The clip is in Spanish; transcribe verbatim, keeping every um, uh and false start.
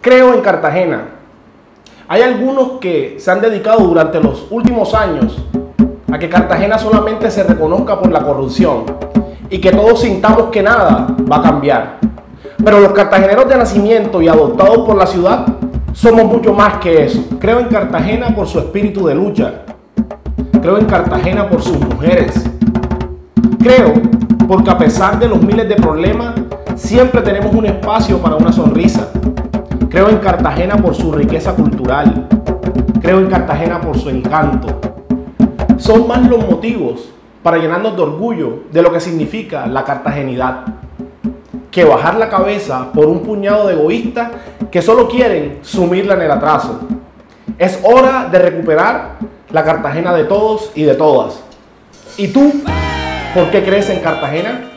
Creo en Cartagena. Hay algunos que se han dedicado durante los últimos años a que Cartagena solamente se reconozca por la corrupción y que todos sintamos que nada va a cambiar. Pero los cartageneros de nacimiento y adoptados por la ciudad somos mucho más que eso. Creo en Cartagena por su espíritu de lucha. Creo en Cartagena por sus mujeres. Creo porque a pesar de los miles de problemas, siempre tenemos un espacio para una sonrisa. Creo en Cartagena por su riqueza cultural. Creo en Cartagena por su encanto. Son más los motivos para llenarnos de orgullo de lo que significa la cartagenidad que bajar la cabeza por un puñado de egoístas que solo quieren sumirla en el atraso. Es hora de recuperar la Cartagena de todos y de todas. ¿Y tú, por qué crees en Cartagena?